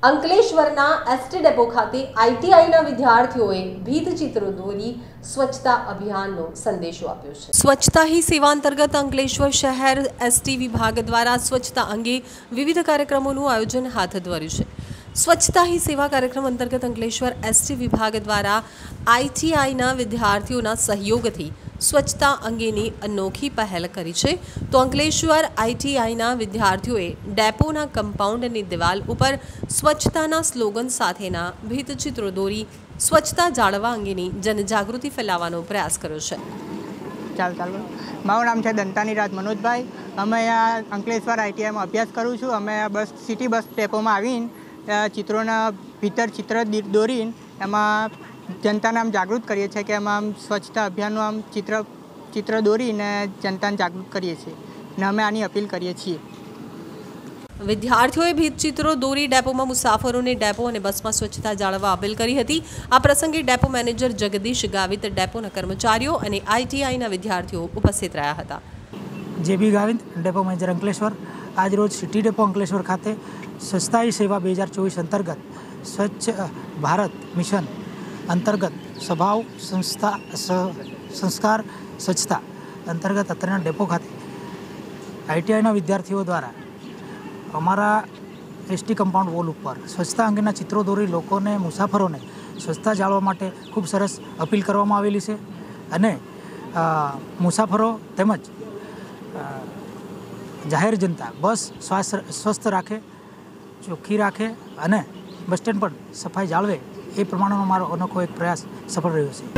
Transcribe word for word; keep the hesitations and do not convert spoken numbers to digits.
અંકલેશ્વરના ST depot ખાતે આઈટીઆઈના વિદ્યાર્થીઓએ ભીંતચિત્રો દોરી સ્વચ્છતા અભિયાનનો સંદેશો આપ્યો છે। સ્વચ્છતા ही સેવા અંતર્ગત અંકલેશ્વર શહેર એસટી વિભાગ દ્વારા સ્વચ્છતા અંગે વિવિધ કાર્યક્રમોનું આયોજન હાથ ધર્યું છે। સ્વચ્છતા ही સેવા કાર્યક્રમ અંતર્ગત અંકલેશ્વર એસટી વિભાગ દ્વારા આઈટીઆઈના વિદ્યાર્થીઓના સહયોગથી સ્વચ્છતા અંગેની અનોખી પહેલ કરી છે। તો અંકલેશ્વર આઈટીઆઈના વિદ્યાર્થીઓએ ડેપોના કમ્પાઉન્ડની દિવાલ ઉપર સ્વચ્છતાના સ્લોગન સાથેના ભીંતચિત્રો દોરી સ્વચ્છતા જાળવવા અંગેની જનજાગૃતિ ફેલાવવાનો પ્રયાસ કર્યો છે। ચાલ ચાલ મારું નામ છે દંતાની રાજ મનોજભાઈ। અમે આ અંકલેશ્વર આઈટીઆઈમાં અભ્યાસ કરું છું। અમે બસ સિટી બસ ડેપોમાં આવીને ચિત્રોના ભીતર ચિત્ર દોરીને એમાં जनता आम जागृत करिए छे कि आम स्वच्छता अभियान आम चित्र चित्र दौरीने जनता ने जागृत करिए छे ने अमे आनी अपील करिए छीए। विद्यार्थीओए भींतचिત્રો દોરી ડેપોમાં મુસાફરોને ડેપો અને બસમાં સ્વચ્છતા જાળવવા અપીલ કરી હતી। આ પ્રસંગે ડેપો મેનેજર જગદીશ ગાવિત, ડેપોના કર્મચારીઓ અને આઈટીઆઈના વિદ્યાર્થીઓ ઉપસ્થિત રહ્યા હતા। JB Gavit, depot manager Ankleshwar, આજ રોજ સિટી ડેપો અંકલેશ્વર ખાતે સ્વચ્છતા ही સેવા બે હજાર ચોવીસ અંતર્ગત સ્વચ્છ ભારત મિશન अंतर्गत स्वभाव संस्था संस्कार स्वच्छता अंतर्गत अत्याરના डेपो खाते आईटीआईना विद्यार्थीओ द्वारा अमारा एसटी कम्पाउंड वॉल पर स्वच्छता अंगेना चित्रों दौरी लोकोने मुसाफरोने स्वच्छता जाळववा माटे खूब सरस अपील करवामां आवेली छे अने मुसाफरो तेमज जाहेर जनता बस स्वस्थ राखे, चोख्खी राखे अने बस स्टेन्ड पर सफाई जाळवे ए प्रमाणेनो मारो अनोखो एक प्रयास सफल रह्यो छे।